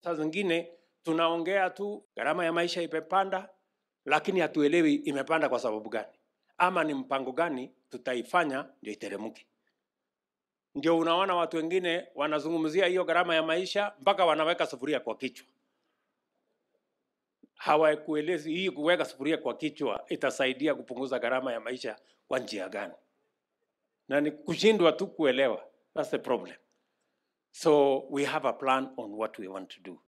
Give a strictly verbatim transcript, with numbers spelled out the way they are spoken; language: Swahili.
Saa zingine tunaongea tu gharama ya maisha imepanda, lakini hatuelewi imepanda kwa sababu gani, ama ni mpango gani tutaifanya ndio iteremke. Ndio unaona watu wengine wanazungumzia hiyo gharama ya maisha mpaka wanaweka sufuria kwa kichwa. Hawakuelezi hii kuweka sufuria kwa kichwa itasaidia kupunguza gharama ya maisha kwa njia gani, na ni kushindwa tu kuelewa. That's the problem. So we have a plan on what we want to do.